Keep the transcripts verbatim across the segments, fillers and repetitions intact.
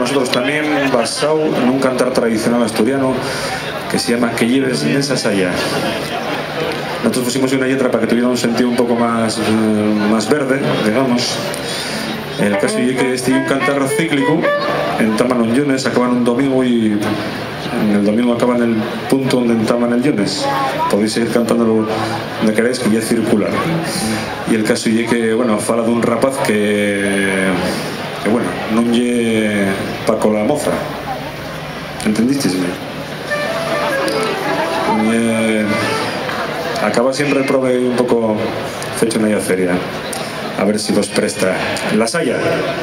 nosotros también basado en un cantar tradicional asturiano que se llama Que lleves en esa saya. Nosotros pusimos una letra para que tuviera un sentido un poco más, eh, más verde, digamos. El caso es que este es un cantar cíclico, entaman un lunes, acaban un domingo y en el domingo acaban el punto donde entaman el lunes. Podéis seguir cantándolo donde queráis, que ya es circular. Y el caso es que, bueno, fala de un rapaz que, que bueno, no lle Paco la moza. ¿Entendisteisme? Eh, acaba siempre el prove un poco fecho en la feria. A ver si vos presta la saya.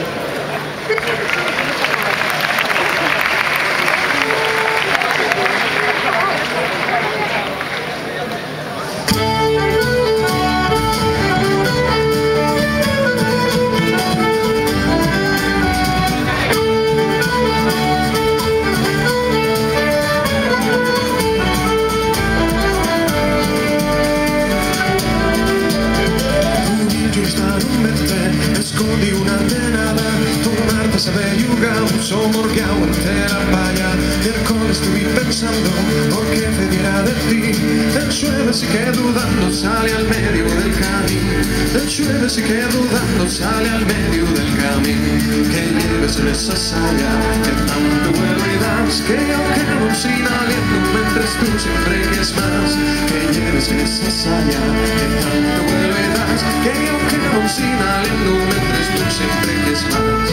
Porque me dirá de ti. El llueve si que dudando sale al medio del camino. El llueve si que dudando sale al medio del camino. Que lleves en esa saya que tanto vuelo y das. Que aunque no sin aliento mientras tú siempre quieres más. Que lleves en esa saya que tanto vuelo y das. Que aunque no sin aliento mientras tú siempre quieres más.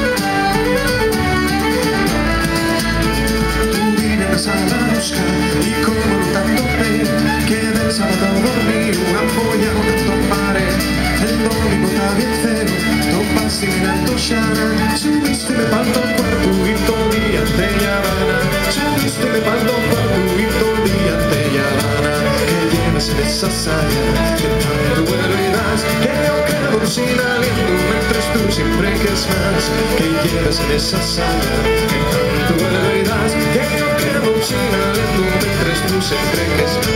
A la busca y como tantote que del sábado dormí una polla o una pared el domingo está bien cero topas y mirando shana subiste me falta un cuarto y todo el día te llaman subiste me falta un cuarto y todo el día te llaman que lleves en esa saya que tanto vuelo y das que aunque no sin aliento mientras tú siempre quieres más que lleves en esa saya que tanto vuelo y das que sin aliento mientras tú siempre quieres más.